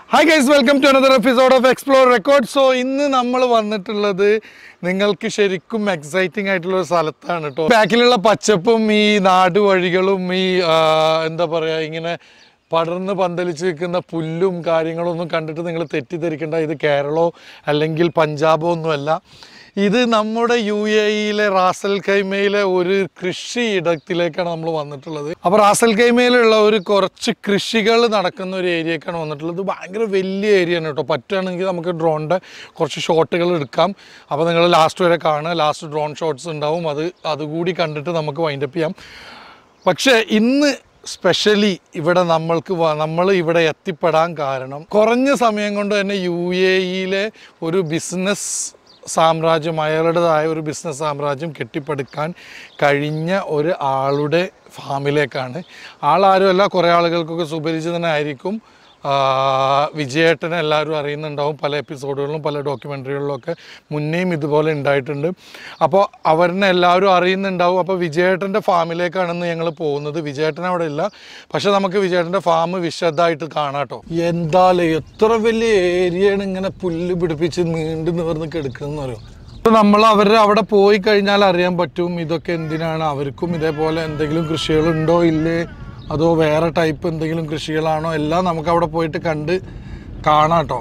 Hi guys, welcome to another episode of Explore Records. So, ഇന്ന് നമ്മൾ വന്നിട്ടുള്ളത് നിങ്ങൾക്ക് ശരിക്കും എക്സൈറ്റിംഗ് ആയിട്ടുള്ള ഒരു സ്ഥലത്താണ് കേട്ടോ. ബാക്കിലുള്ള പച്ചപ്പും ഈ നാടുവഴികളും ഈ എന്താ പറയുക ഇങ്ങനെ പടർന്ന് പന്തലിച്ച് നിൽക്കുന്ന പുല്ലും കാര്യങ്ങളൊന്നും കണ്ടിട്ട് നിങ്ങൾ തെറ്റിദ്ധരിക്കേണ്ട. ഇത് കേരളമോ അല്ലെങ്കിൽ പഞ്ചാബോ ഒന്നുമല്ല. ഇത് നമ്മുടെ UAE റാസൽ ഖൈമയിലെ ഒരു കൃഷി ഇടത്തിലേക്കാണ് നമ്മൾ വന്നിട്ടുള്ളത്. അപ്പോൾ റാസൽ ഖൈമയിലുള്ള ഒരു കുറച്ച് കൃഷികൾ നടക്കുന്ന ഒരു ഏരിയക്കാണ് വന്നിട്ടുള്ളത്. ഭയങ്കര വലിയ ഏരിയ ആണ് കേട്ടോ. പറ്റുകയാണെങ്കിൽ നമുക്ക് ഡ്രോണിൻ്റെ കുറച്ച് ഷോട്ടുകൾ എടുക്കാം. അപ്പോൾ നിങ്ങൾ ലാസ്റ്റ് വരെ കാണുക. ലാസ്റ്റ് ഡ്രോൺ ഷോട്ട്സ് ഉണ്ടാവും. അതുകൂടി കണ്ടിട്ട് നമുക്ക് വൈൻഡപ്പ് ചെയ്യാം. പക്ഷേ ഇന്ന് സ്പെഷ്യലി ഇവിടെ നമ്മൾ ഇവിടെ എത്തിപ്പെടാൻ കാരണം കുറഞ്ഞ സമയം കൊണ്ട് തന്നെ UAE ഒരു ബിസിനസ് സാമ്രാജ്യം, അയാളുടേതായ ഒരു ബിസിനസ് സാമ്രാജ്യം കെട്ടിപ്പടുക്കാൻ കഴിഞ്ഞ ഒരു ആളുടെ ഫാമിലേക്കാണ്. ആളാരുമല്ല, കുറേ ആളുകൾക്കൊക്കെ സുപരിചിതനായിരിക്കും. വിജയേട്ടനെ എല്ലാവരും അറിയുന്നുണ്ടാവും. പല എപ്പിസോഡുകളിലും പല ഡോക്യുമെൻ്ററികളിലൊക്കെ മുന്നേയും ഇതുപോലെ ഉണ്ടായിട്ടുണ്ട്. അപ്പോൾ അവരിനെ എല്ലാവരും അറിയുന്നുണ്ടാവും. അപ്പോൾ വിജയേട്ടൻ്റെ ഫാമിലേക്കാണെന്ന് ഞങ്ങൾ പോകുന്നത്. വിജയേട്ടൻ അവിടെ ഇല്ല, പക്ഷെ നമുക്ക് വിജയേട്ടൻ്റെ ഫാം വിശദമായിട്ട് കാണാം കേട്ടോ. എന്തായാലും എത്ര വലിയ ഏരിയയാണ് ഇങ്ങനെ പുല്ല് പിടിപ്പിച്ച് നീണ്ടു നിവർന്ന് കിടക്കുന്നതെന്ന് പറയും. അപ്പോൾ നമ്മൾ അവിടെ പോയി കഴിഞ്ഞാൽ അറിയാൻ പറ്റും ഇതൊക്കെ എന്തിനാണ്. അവർക്കും ഇതേപോലെ എന്തെങ്കിലും കൃഷികളുണ്ടോ ഇല്ലേ, അതോ വേറെ ടൈപ്പ് എന്തെങ്കിലും കൃഷികളാണോ, എല്ലാം നമുക്ക് അവിടെ പോയിട്ട് കണ്ട് കാണാം കേട്ടോ.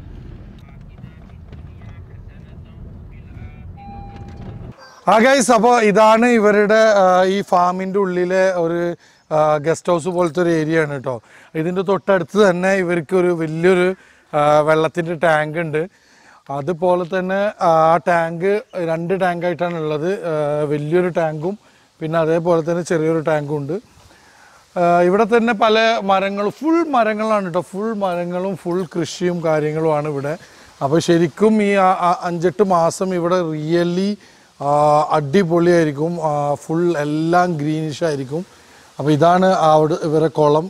ഗൈസ്, അപ്പോൾ ഇതാണ് ഇവരുടെ ഈ ഫാമിൻ്റെ ഉള്ളിലെ ഒരു ഗസ്റ്റ് ഹൗസ് പോലത്തെ ഒരു ഏരിയ ആണ് കേട്ടോ. ഇതിൻ്റെ തൊട്ടടുത്ത് തന്നെ ഇവർക്കൊരു വലിയൊരു വെള്ളത്തിൻ്റെ ടാങ്ക് ഉണ്ട്. അതുപോലെ തന്നെ ആ ടാങ്ക് 2 ടാങ്കായിട്ടാണ് ഉള്ളത്. വലിയൊരു ടാങ്കും പിന്നെ അതേപോലെ തന്നെ ചെറിയൊരു ടാങ്കും ഉണ്ട്. ഇവിടെ തന്നെ പല മരങ്ങളും, ഫുൾ മരങ്ങളാണ് കേട്ടോ. ഫുൾ മരങ്ങളും ഫുൾ കൃഷിയും കാര്യങ്ങളുമാണ് ഇവിടെ. അപ്പോൾ ശരിക്കും ഈ 5-8 മാസം ഇവിടെ റിയലി അടിപൊളിയായിരിക്കും. ഫുൾ എല്ലാം ഗ്രീനിഷ് ആയിരിക്കും. അപ്പോൾ ഇതാണ് അവിടെ ഇവരെ കുളം.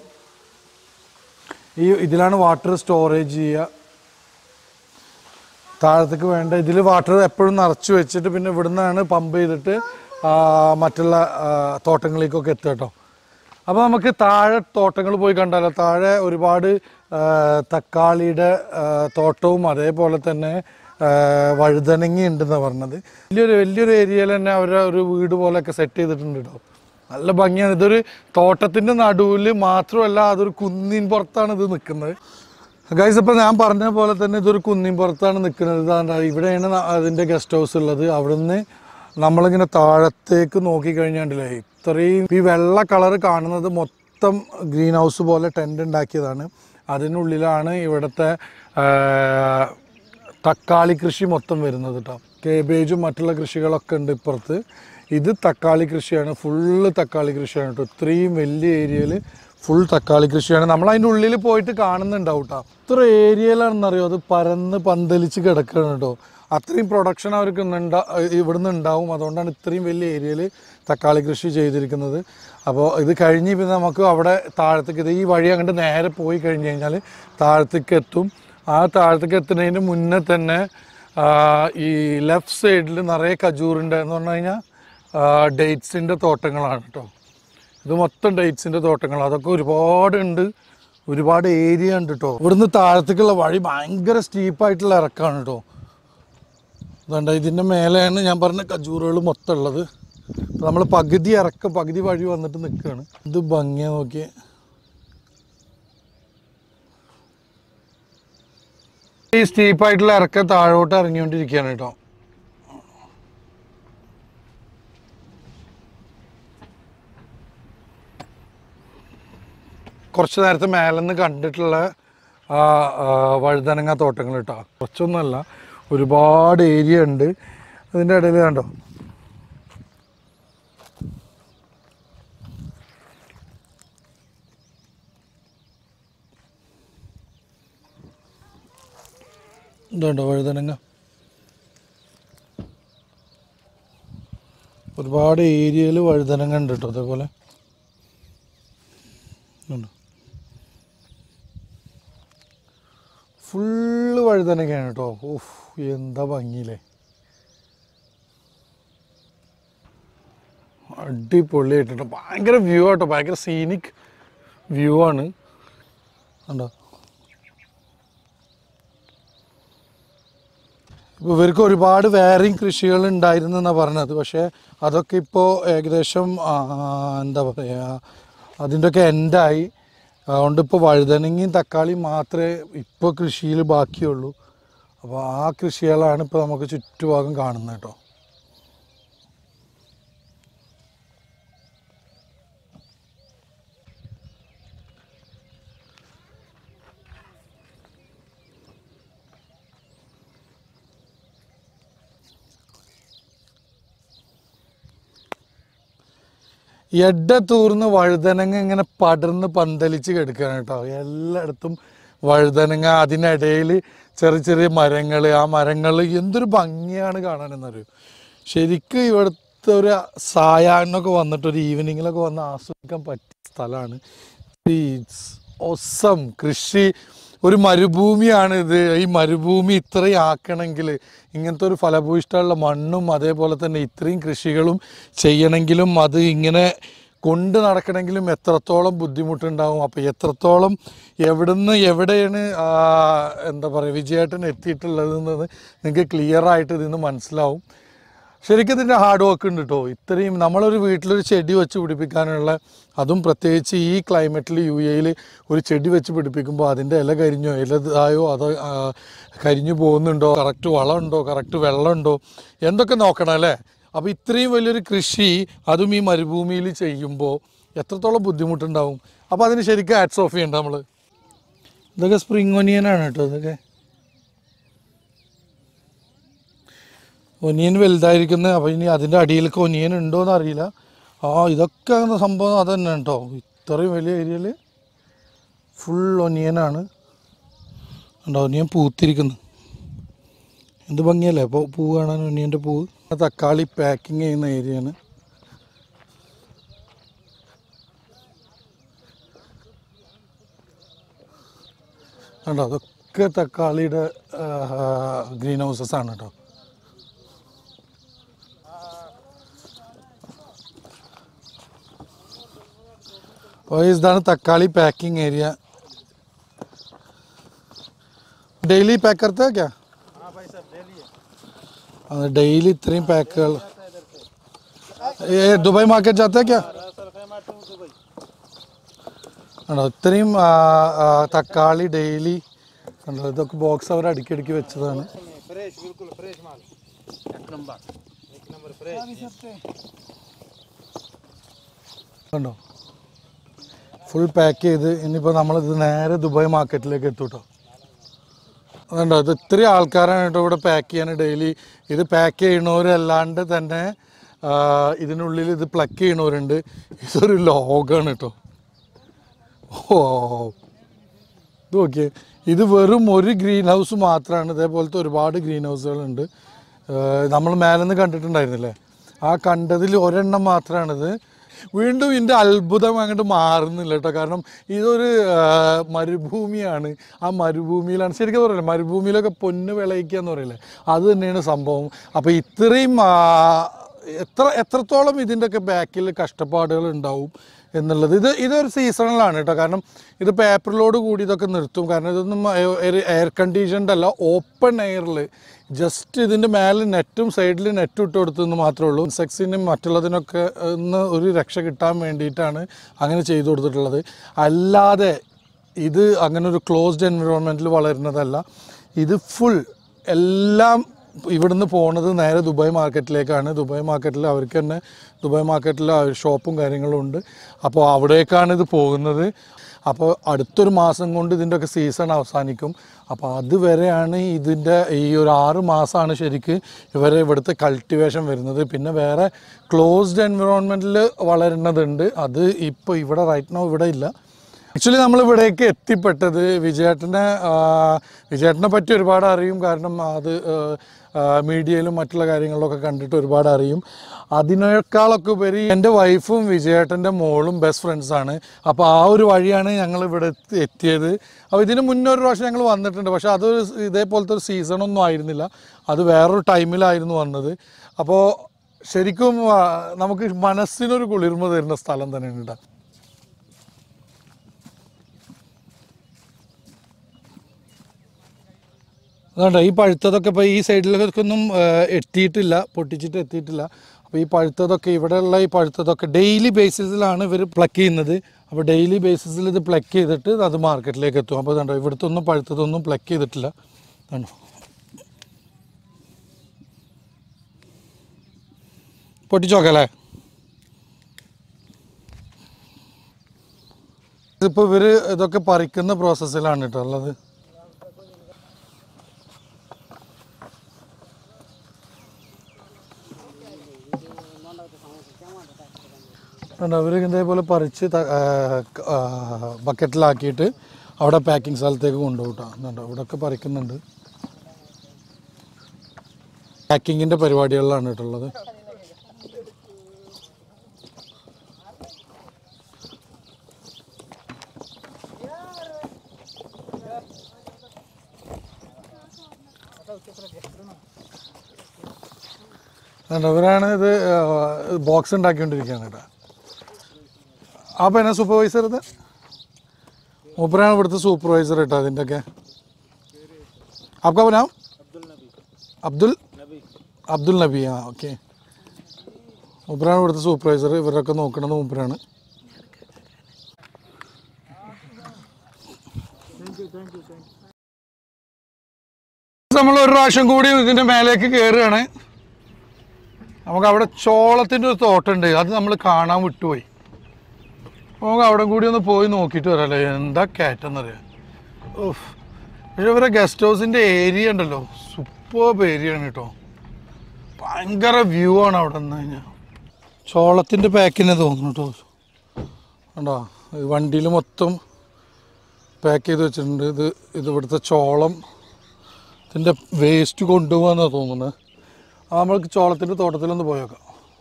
ഇതിലാണ് വാട്ടർ സ്റ്റോറേജ് ചെയ്യുക. താഴത്തേക്ക് വേണ്ട ഇതിൽ വാട്ടർ എപ്പോഴും നിറച്ച് വെച്ചിട്ട് പിന്നെ ഇവിടുന്നാണ് പമ്പ് ചെയ്തിട്ട് മറ്റുള്ള തോട്ടങ്ങളിലേക്കൊക്കെ എത്തുക കേട്ടോ. അപ്പോൾ നമുക്ക് താഴെ തോട്ടങ്ങൾ പോയി കണ്ടാലോ. താഴെ ഒരുപാട് തക്കാളിയുടെ തോട്ടവും അതേപോലെ തന്നെ വഴുതനങ്ങ ഉണ്ടെന്നാണ് പറഞ്ഞത്. വലിയൊരു ഏരിയയിൽ തന്നെ ഒരു വീട് പോലെയൊക്കെ സെറ്റ് ചെയ്തിട്ടുണ്ട് കേട്ടോ. നല്ല ഭംഗിയാണ്. ഇതൊരു തോട്ടത്തിൻ്റെ നടുവിൽ മാത്രമല്ല, അതൊരു കുന്നിൻ പുറത്താണ് ഇത് നിൽക്കുന്നത്. ഗൈസ്, ഇപ്പോൾ ഞാൻ പറഞ്ഞ പോലെ തന്നെ ഇതൊരു കുന്നിൻ പുറത്താണ് നിൽക്കുന്നത്. ഇവിടെയാണ് അതിൻ്റെ ഗസ്റ്റ് ഹൗസ് ഉള്ളത്. അവിടുന്ന് നമ്മളിങ്ങനെ താഴത്തേക്ക് നോക്കിക്കഴിഞ്ഞാണ്ടല്ലേ, ഇത്രയും ഈ വെള്ള കളർ കാണുന്നത് മൊത്തം ഗ്രീൻ ഹൗസ് പോലെ ടെൻ്റ് ഉണ്ടാക്കിയതാണ്. അതിനുള്ളിലാണ് ഇവിടുത്തെ തക്കാളി കൃഷി മൊത്തം വരുന്നത് കേട്ടോ. കേബേജും മറ്റുള്ള കൃഷികളൊക്കെ ഉണ്ട് ഇപ്പുറത്ത്. ഇത് തക്കാളി കൃഷിയാണ്, ഫുള്ള് തക്കാളി കൃഷിയാണ് കേട്ടോ. ഇത്രയും വലിയ ഏരിയയിൽ ഫുൾ തക്കാളി കൃഷിയാണ്. നമ്മൾ അതിൻ്റെ ഉള്ളിൽ പോയിട്ട് കാണുന്നുണ്ടാവും കേട്ടോ. ഇത്ര ഏരിയയിലാണെന്നറിയോ, അത് പരന്ന് പന്തലിച്ച് കിടക്കുകയാണ് കേട്ടോ. അത്രയും പ്രൊഡക്ഷൻ അവർക്ക് ഇവിടുന്ന് ഉണ്ടാവും. അതുകൊണ്ടാണ് ഇത്രയും വലിയ ഏരിയയിൽ തക്കാളി കൃഷി ചെയ്തിരിക്കുന്നത്. അപ്പോൾ ഇത് കഴിഞ്ഞ് പിന്നെ നമുക്ക് അവിടെ താഴത്തേക്ക് ഈ വഴി അങ്ങോട്ട് നേരെ പോയി കഴിഞ്ഞ് കഴിഞ്ഞാൽ താഴത്തേക്ക് എത്തും. ആ താഴത്തേക്ക് എത്തുന്നതിന് മുന്നേ തന്നെ ഈ ലെഫ്റ്റ് സൈഡിൽ നിറയെ ഖജൂറിൻ്റെ എന്ന് പറഞ്ഞു കഴിഞ്ഞാൽ ഡേറ്റ്സിൻ്റെ തോട്ടങ്ങളാണ് കേട്ടോ. ഇത് മൊത്തം ഡേറ്റ്സിൻ്റെ തോട്ടങ്ങൾ. അതൊക്കെ ഒരുപാടുണ്ട്, ഒരുപാട് ഏരിയ ഉണ്ട് കേട്ടോ. ഇവിടുന്ന് താഴത്തേക്കുള്ള വഴി ഭയങ്കര സ്റ്റീപ്പായിട്ടുള്ള ഇറക്കമാണ് കേട്ടോ. അതുകൊണ്ട് ഇതിൻ്റെ മേലെയാണ് ഞാൻ പറഞ്ഞ ഖജൂറുകൾ മൊത്തം ഉള്ളത്. നമ്മൾ പകുതി വഴി വന്നിട്ട് നിൽക്കുകയാണ്. ഇത് ഭംഗിയാ നോക്കിയേ. ഈ സ്റ്റീപ്പായിട്ടുള്ള ഇറക്കം താഴോട്ട് ഇറങ്ങിക്കൊണ്ടിരിക്കുകയാണ് കേട്ടോ. കുറച്ച് നേരത്തെ മേലെന്ന് കണ്ടിട്ടുള്ള വഴുതനങ്ങ തോട്ടങ്ങൾ കേട്ടോ. കുറച്ചൊന്നുമല്ല, ഒരുപാട് ഏരിയ ഉണ്ട്. അതിൻ്റെ ഇടയിൽ കണ്ടോ, ഇതുണ്ടോ വഴുതനങ്ങ. ഒരുപാട് ഏരിയയിൽ വഴുതനങ്ങ ഉണ്ട് കേട്ടോ. അതേപോലെ ഫുള്ള് വഴുതനങ്ങയാണ് കേട്ടോ. ഓഫ്, എന്താ ഭംഗിയില്ലേ. അടിപൊളിയായിട്ടോ. ഭയങ്കര വ്യൂ ആട്ടോ, ഭയങ്കര സീനിക് വ്യൂ ആണ്. കണ്ടോ, ഇപ്പോൾ ഇവർക്ക് ഒരുപാട് വേറെയും കൃഷികൾ ഉണ്ടായിരുന്നു എന്നാണ് പറഞ്ഞത്. പക്ഷേ അതൊക്കെ ഇപ്പോൾ ഏകദേശം എന്താ പറയുക, അതിൻ്റെയൊക്കെ എൻഡായി. അതുകൊണ്ട് ഇപ്പോൾ വഴുതനങ്ങയും തക്കാളിയും മാത്രമേ ഇപ്പോൾ കൃഷിയിൽ ബാക്കിയുള്ളൂ. അപ്പോൾ ആ കൃഷികളാണ് ഇപ്പോൾ നമുക്ക് ചുറ്റുഭാഗം കാണുന്നത് കേട്ടോ. തൂർന്ന് വഴുതനങ്ങ ഇങ്ങനെ പടർന്ന് പന്തലിച്ച് കിടക്കുകയാണ് കേട്ടോ. എല്ലായിടത്തും വഴുതനങ്ങ, അതിനിടയിൽ ചെറിയ ചെറിയ മരങ്ങൾ, ആ മരങ്ങൾ എന്തൊരു ഭംഗിയാണ് കാണാനെന്നറിയും. ശരിക്കും ഇവിടുത്തെ ഒരു സായാഹ്നമൊക്കെ വന്നിട്ട് ഒരു ഈവനിങ്ങിലൊക്കെ വന്ന് ആസ്വദിക്കാൻ പറ്റിയ സ്ഥലമാണ്. ഒസം കൃഷി ഒരു മരുഭൂമിയാണ് ഇത്. ഈ മരുഭൂമി ഇത്രയും ആക്കണമെങ്കിൽ ഇങ്ങനത്തെ ഒരു ഫലഭൂയിഷ്ടമുള്ള മണ്ണും അതേപോലെ തന്നെ ഇത്രയും കൃഷികളും ചെയ്യണമെങ്കിലും അത് ഇങ്ങനെ കൊണ്ട് നടക്കണമെങ്കിലും എത്രത്തോളം ബുദ്ധിമുട്ടുണ്ടാവും. അപ്പോൾ എത്രത്തോളം എവിടെയാണ് എന്താ പറയുക വിജയേട്ടൻ എത്തിയിട്ടുള്ളതെന്നത് നിങ്ങൾക്ക് ക്ലിയറായിട്ട് ഇതിന്ന് മനസ്സിലാവും. ശരിക്കും ഇതിൻ്റെ ഹാർഡ് വർക്ക് ഉണ്ട് കേട്ടോ. ഇത്രയും നമ്മളൊരു വീട്ടിലൊരു ചെടി വെച്ച് പിടിപ്പിക്കാനുള്ള, അതും പ്രത്യേകിച്ച് ഈ ക്ലൈമറ്റിൽ UAE ഒരു ചെടി വെച്ച് പിടിപ്പിക്കുമ്പോൾ അതിൻ്റെ ഇല കരിഞ്ഞോ ഇലതായോ അതോ കരിഞ്ഞു പോകുന്നുണ്ടോ, കറക്റ്റ് വളമുണ്ടോ, കറക്റ്റ് വെള്ളമുണ്ടോ, എന്തൊക്കെ നോക്കണം അല്ലേ. അപ്പോൾ ഇത്രയും വലിയൊരു കൃഷി അതും ഈ മരുഭൂമിയിൽ ചെയ്യുമ്പോൾ എത്രത്തോളം ബുദ്ധിമുട്ടുണ്ടാവും. അപ്പോൾ അതിന് ശരിക്കും ഹാറ്റ്സ് ഓഫ് ചെയ്യണ്ട നമ്മൾ. ഇതൊക്കെ സ്പ്രിംഗ് ഒനിയനാണ് കേട്ടോ. ഇതൊക്കെ ഒനിയൻ വലുതായിരിക്കുന്നത്. അപ്പോൾ ഇനി അതിൻ്റെ അടിയിലൊക്കെ ഒനിയൻ ഉണ്ടോയെന്ന് അറിയില്ല. ഇതൊക്കെ അങ്ങനെ സംഭവം അത് തന്നെ കേട്ടോ. ഇത്രയും വലിയ ഏരിയയിൽ ഫുൾ ഒനിയനാണ്. ഉണ്ടോ ഒനിയൻ പൂത്തിരിക്കുന്നു. എന്ത് ഭംഗിയല്ലേ അപ്പോൾ പൂവ് കാണാൻ, ഒനിയൻ്റെ പൂവ്. തക്കാളി പാക്കിങ് ചെയ്യുന്ന ഏരിയയാണ്. കണ്ടോ അതൊക്കെ തക്കാളിയുടെ ഗ്രീൻ ഹൗസസ് ആണ് കേട്ടോ. അപ്പോൾ ഇതാണ് തക്കാളി पैकिंग एरिया. डेली पैक करते हैं क्या? हाँ भाई साहब डेली है. डेली इतनी पैक. ये दुबई मार्केट जाते हैं क्या? ഇത്രയും തക്കാളി ഡെയിലി ഇതൊക്കെ ബോക്സ് അവർ അടുക്കി വെച്ചതാണ്. കണ്ടോ ഫുൾ പാക്ക് ചെയ്ത്. ഇനിയിപ്പോൾ നമ്മളിത് നേരെ ദുബായ് മാർക്കറ്റിലേക്ക് എത്തും കേട്ടോ. അതുണ്ടോ ഇത് ഇത്രയും ആൾക്കാരാണ് കേട്ടോ ഇവിടെ പാക്ക് ചെയ്യാൻ ഡെയിലി. ഇത് പാക്ക് ചെയ്യണവരല്ലാണ്ട് തന്നെ ഇതിനുള്ളിൽ ഇത് പ്ലക്ക് ചെയ്യണവരുണ്ട്. ഇതൊരു ലോകമാണ് കേട്ടോ. ഓ ഇത് നോക്കിയേ, ഇത് വെറും ഒരു ഗ്രീൻ ഹൗസ് മാത്രമാണ്. ഇതേപോലത്തെ ഒരുപാട് ഗ്രീൻ ഹൗസുകളുണ്ട്. നമ്മൾ മേലെന്ന് കണ്ടിട്ടുണ്ടായിരുന്നില്ലേ, ആ കണ്ടതിൽ ഒരെണ്ണം മാത്രമാണിത്. വീണ്ടും ഇതിൻ്റെ അത്ഭുതം അങ്ങോട്ട് മാറുന്നില്ല കേട്ടോ. കാരണം ഇതൊരു മരുഭൂമിയാണ്. ആ മരുഭൂമിയിലാണ് ശരിക്കും പറയില്ലേ, മരുഭൂമിയിലൊക്കെ പൊന്ന് വിളയിക്കുക എന്ന് പറയില്ലേ, അത് തന്നെയാണ് സംഭവം. അപ്പോൾ ഇത്രയും എത്രത്തോളം ഇതിൻ്റെയൊക്കെ ബാക്കിൽ കഷ്ടപ്പാടുകൾ ഉണ്ടാവും എന്നുള്ളത്. ഇതൊരു സീസണലാണ് കേട്ടോ. കാരണം ഇത് പേപ്പറിലോട് കൂടി ഇതൊക്കെ നിർത്തും. കാരണം ഇതൊന്നും എയർ കണ്ടീഷൻഡ് അല്ല, ഓപ്പൺ എയറിൽ ജസ്റ്റ് ഇതിൻ്റെ മേലെ നെറ്റും സൈഡിൽ നെറ്റും ഇട്ട് കൊടുത്തെന്ന് മാത്രമേ ഉള്ളൂ. ഇൻസെക്ട്സിനും മറ്റുള്ളതിനൊക്കെ ഒന്ന് ഒരു രക്ഷ കിട്ടാൻ വേണ്ടിയിട്ടാണ് അങ്ങനെ ചെയ്തു കൊടുത്തിട്ടുള്ളത്. അല്ലാതെ ഇത് അങ്ങനെ ഒരു ക്ലോസ്ഡ് എൻവിറോൺമെൻറ്റിൽ വളരുന്നതല്ല. ഇത് ഫുൾ എല്ലാം ഇവിടുന്ന് പോകുന്നത് നേരെ ദുബായ് മാർക്കറ്റിലേക്കാണ്. ദുബായ് മാർക്കറ്റിൽ അവർക്ക് തന്നെ ദുബായ് മാർക്കറ്റിൽ ഷോപ്പും കാര്യങ്ങളും ഉണ്ട്. അപ്പോൾ അവിടേക്കാണ് ഇത് പോകുന്നത്. അപ്പോൾ അടുത്തൊരു മാസം കൊണ്ട് ഇതിൻ്റെയൊക്കെ സീസൺ അവസാനിക്കും. അപ്പോൾ അതുവരെയാണ് ഇതിൻ്റെ ഈ ഒരു 6 മാസമാണ് ശരിക്ക് ഇവിടുത്തെ കൾട്ടിവേഷൻ വരുന്നത്. പിന്നെ വേറെ ക്ലോസ്ഡ് എൻവിറോൺമെൻറ്റിൽ വളരുന്നതുണ്ട്. അത് ഇപ്പോൾ ഇവിടെ റൈറ്റ് നൗ ഇവിടെ ഇല്ല. ആക്ച്വലി നമ്മളിവിടേക്ക് എത്തിപ്പെട്ടത് വിജയേട്ടനെ പറ്റി ഒരുപാട് അറിയും. കാരണം അത് മീഡിയയിലും മറ്റുള്ള കാര്യങ്ങളിലൊക്കെ കണ്ടിട്ട് ഒരുപാട് അറിയും. അതിനേക്കാളൊക്കെ ഉപരി എൻ്റെ വൈഫും വിജയേട്ടൻ്റെ മോളും ബെസ്റ്റ് ഫ്രണ്ട്സാണ്. അപ്പോൾ ആ ഒരു വഴിയാണ് ഞങ്ങൾ ഇവിടെ എത്തിയത്. അപ്പോൾ ഇതിന് മുന്നേ ഒരു പ്രാവശ്യം ഞങ്ങൾ വന്നിട്ടുണ്ട്. പക്ഷേ അത് ഇതേപോലത്തെ ഒരു സീസണൊന്നും ആയിരുന്നില്ല, അത് വേറൊരു ടൈമിലായിരുന്നു വന്നത്. അപ്പോൾ ശരിക്കും നമുക്ക് മനസ്സിനൊരു കുളിർമ തരുന്ന സ്ഥലം തന്നെയാണ് ഇവിടെ. അതുകൊണ്ട് ഈ പഴുത്തതൊക്കെ ഇപ്പോൾ ഈ സൈഡിലൊക്കെ ഒന്നും എത്തിയിട്ടില്ല, പൊട്ടിച്ചിട്ട് എത്തിയിട്ടില്ല. അപ്പോൾ ഈ പഴുത്തതൊക്കെ ഇവിടെയുള്ള ഈ പഴുത്തതൊക്കെ ഡെയിലി ബേസിസിലാണ് ഇവർ പ്ലക്ക് ചെയ്യുന്നത്. അപ്പോൾ ഡെയിലി ബേസിസിൽ ഇത് പ്ലക്ക് ചെയ്തിട്ട് അത് മാർക്കറ്റിലേക്ക് എത്തും. അപ്പോൾ കണ്ടോ ഇവിടുത്തെ ഒന്നും പഴുത്തതൊന്നും പ്ലക്ക് ചെയ്തിട്ടില്ല. കണ്ടോ പൊട്ടിച്ചോക്കല്ലേ. ഇതിപ്പോൾ ഇവർ ഇതൊക്കെ പറിക്കുന്ന പ്രോസസ്സിലാണ് കേട്ടോ ഉള്ളത്. അവർ ഇതേപോലെ പറിച്ച് ബക്കറ്റിലാക്കിയിട്ട് അവിടെ പാക്കിംഗ് സ്ഥലത്തേക്ക് കൊണ്ടുപോകട്ടോ. എന്നുണ്ടോ ഇവിടെയൊക്കെ പറിക്കുന്നുണ്ട്. പാക്കിങ്ങിൻ്റെ പരിപാടികളിലാണ് കേട്ടുള്ളത്. ഇവരാണ് ഇത് ബോക്സ് ഉണ്ടാക്കിക്കൊണ്ടിരിക്കുകയാണ് കേട്ടോ. അപ്പോൾ എന്നാ സൂപ്പർവൈസർ ഇത് മൂപ്പരാണ് ഇവിടുത്തെ സൂപ്പർവൈസർ കേട്ടോ അതിൻ്റെയൊക്കെ. आपका नाम അബ്ദുൽ നബി. ആ ഓക്കെ. മൂപ്പരാണ് ഇവിടുത്തെ സൂപ്പർവൈസർ. ഇവരൊക്കെ നോക്കണത് മൂപ്പരാണ്. നമ്മൾ ഒരു പ്രാവശ്യം കൂടി ഇതിൻ്റെ മേലേക്ക് കയറുകയാണ്. നമുക്ക് അവിടെ ചോളത്തിൻ്റെ ഒരു തോട്ടമുണ്ട്, അത് നമ്മൾ കാണാൻ വിട്ടുപോയി. നമുക്ക് അവിടെ കൂടി ഒന്ന് പോയി നോക്കിയിട്ട് വരാമല്ലേ. എന്താ കയറ്റെന്നറിയാം. ഓഹ് പക്ഷേ ഇവരെ ഗസ്റ്റ് ഹൗസിൻ്റെ ഏരിയ ഉണ്ടല്ലോ, സൂപ്പർബ് ഏരിയ ആണ് കേട്ടോ. ഭയങ്കര വ്യൂ ആണ് അവിടെ നിന്ന് കഴിഞ്ഞാൽ. ചോളത്തിൻ്റെ പാക്കിനെ തോന്നുന്നു കേട്ടോ. കണ്ടോ വണ്ടിയിൽ മൊത്തം പാക്ക് ചെയ്ത് വെച്ചിട്ടുണ്ട്. ഇത് ഇവിടുത്തെ ചോളം ഇതിൻ്റെ വേസ്റ്റ് കൊണ്ടുപോകാന്നാണ് തോന്നുന്നത്. നമ്മൾക്ക് ചോളത്തിൻ്റെ തോട്ടത്തിലൊന്ന് പോയേക്കാം.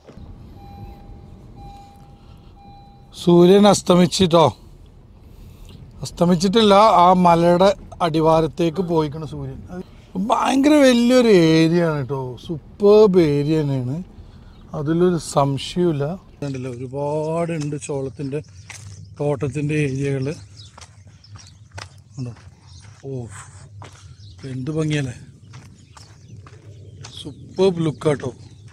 സൂര്യൻ അസ്തമിച്ചിട്ടില്ല. ആ മലയുടെ അടിവാരത്തേക്ക് പോയിക്കണം സൂര്യൻ. ഭയങ്കര വലിയൊരു ഏരിയ ആണ് കേട്ടോ. സൂപ്പർബ് ഏരിയ തന്നെയാണ്, അതിലൊരു സംശയമില്ല. ഉണ്ടല്ലോ ഒരുപാടുണ്ട് ചോളത്തിൻ്റെ തോട്ടത്തിൻ്റെ ഏരിയകൾ. ഉണ്ടോ ഓ എന്ത് ഭംഗിയല്ലേ. സൂപ്പർബ് ലുക്കാട്ടോ.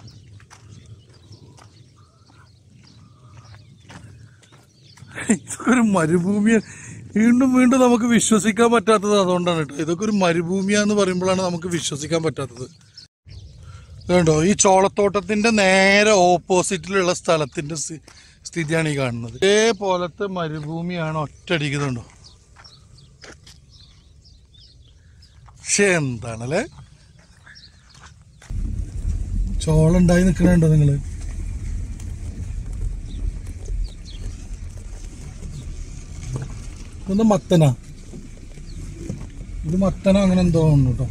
ഇതൊക്കെ ഒരു മരുഭൂമിയാണ്. വീണ്ടും നമുക്ക് വിശ്വസിക്കാൻ പറ്റാത്തത് അതുകൊണ്ടാണ് കേട്ടോ. ഇതൊക്കെ ഒരു മരുഭൂമിയാന്ന് പറയുമ്പോഴാണ് നമുക്ക് വിശ്വസിക്കാൻ പറ്റാത്തത്. കേട്ടോ ഈ ചോളത്തോട്ടത്തിന്റെ നേരെ ഓപ്പോസിറ്റിലുള്ള സ്ഥലത്തിന്റെ സ്ഥിതിയാണ് ഈ കാണുന്നത്. ഇതേപോലത്തെ മരുഭൂമിയാണ് ഒറ്റയടിക്കുന്നുണ്ടോ. പക്ഷെ എന്താണല്ലേ ചോളം ഉണ്ടായി നിൽക്കണുണ്ടോ നിങ്ങള്. ഇതൊന്ന് മത്തനാ, ഇത് മത്തന അങ്ങനെ എന്തോ ഉണ്ട് കേട്ടോ.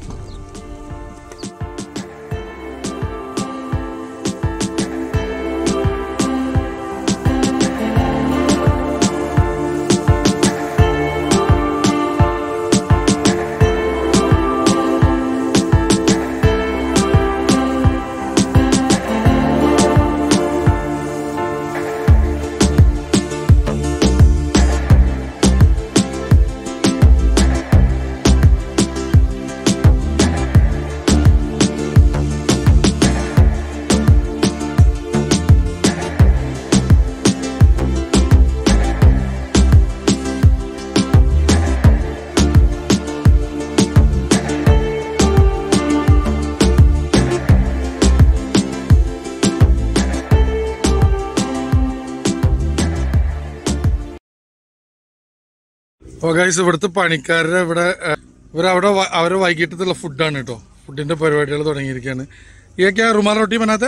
അപ്പോൾ ഗൈസ് ഇവിടുത്തെ പണിക്കാരുടെ അവരെ വൈകിട്ടത്തുള്ള ഫുഡാണ് കേട്ടോ. ഫുഡിന്റെ പരിപാടികൾ തുടങ്ങിയിരിക്കുകയാണ്. ഇതൊക്കെ റുമാൽ റൊട്ടി ബനാത്തെ.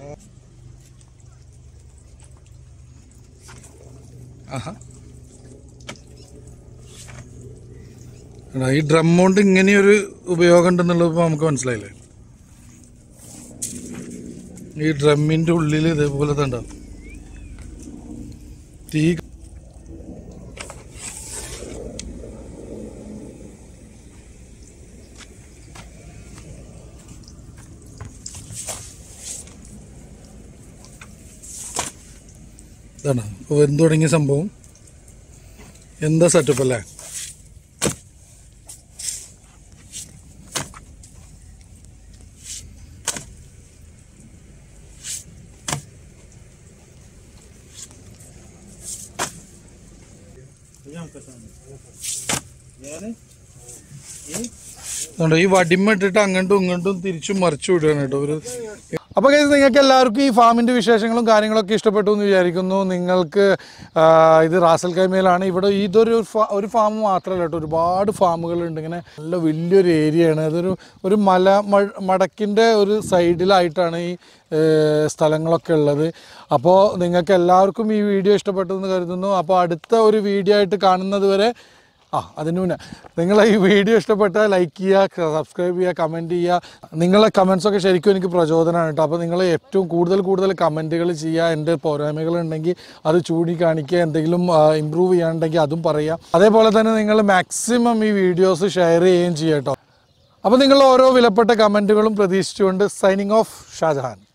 ആഹാ ഈ ഡ്രം കൊണ്ട് ഇങ്ങനെയൊരു ഉപയോഗം ഉണ്ടെന്നുള്ളത് നമുക്ക് മനസ്സിലായില്ലേ. ഈ ഡ്രമ്മിന്റെ ഉള്ളിൽ ഇതേപോലെ ഉണ്ടാവും തീ. ഇതാണ് ഇപ്പോൾ വെന്തു തുടങ്ങിയ സംഭവം. എന്താ സെറ്റപ്പ് അല്ലേ. ഈ വടിമ ഇട്ടിട്ട് അങ്ങോട്ടും ഇങ്ങോട്ടും തിരിച്ചും മറിച്ചു വിടുകയാണ് കേട്ടോ ഒരു. അപ്പോൾ ഗൈസ്, നിങ്ങൾക്ക് എല്ലാവർക്കും ഈ ഫാമിൻ്റെ വിശേഷങ്ങളും കാര്യങ്ങളൊക്കെ ഇഷ്ടപ്പെട്ടു എന്ന് വിചാരിക്കുന്നു. നിങ്ങൾക്ക് ഇത് റാസൽ ഖൈമയിലാണ്. ഇവിടെ ഇതൊരു ഒരു ഫാം മാത്രമല്ല കേട്ടോ, ഒരുപാട് ഫാമുകളുണ്ട്. ഇങ്ങനെ നല്ല വലിയൊരു ഏരിയയാണ്. ഒരു മടക്കിൻ്റെ ഒരു സൈഡിലായിട്ടാണ് ഈ സ്ഥലങ്ങളൊക്കെ ഉള്ളത്. അപ്പോൾ നിങ്ങൾക്ക് എല്ലാവർക്കും ഈ വീഡിയോ ഇഷ്ടപ്പെട്ടു എന്ന് കരുതുന്നു. അപ്പോൾ അടുത്ത ഒരു വീഡിയോ ആയിട്ട് കാണുന്നത് വരെ അതിന് മുന്നേ നിങ്ങൾ ഈ വീഡിയോ ഇഷ്ടപ്പെട്ടാൽ ലൈക്ക് ചെയ്യുക, സബ്സ്ക്രൈബ് ചെയ്യുക, കമൻറ്റ് ചെയ്യുക. നിങ്ങളെ കമൻസൊക്കെ ശരിക്കും എനിക്ക് പ്രചോദനമാണ് കേട്ടോ. അപ്പോൾ നിങ്ങൾ ഏറ്റവും കൂടുതൽ കമൻറ്റുകൾ ചെയ്യുക. എൻ്റെ പോരായ്മകളുണ്ടെങ്കിൽ അത് ചൂണ്ടിക്കാണിക്കുക. എന്തെങ്കിലും ഇമ്പ്രൂവ് ചെയ്യാനുണ്ടെങ്കിൽ അതും പറയുക. അതേപോലെ തന്നെ നിങ്ങൾ മാക്സിമം ഈ വീഡിയോസ് ഷെയർ ചെയ്യുകയും ചെയ്യുക കേട്ടോ. അപ്പോൾ നിങ്ങൾ ഓരോ വിലപ്പെട്ട കമൻറ്റുകളും പ്രതീക്ഷിച്ചുകൊണ്ട് സൈനിങ് ഓഫ് ഷാജഹാൻ.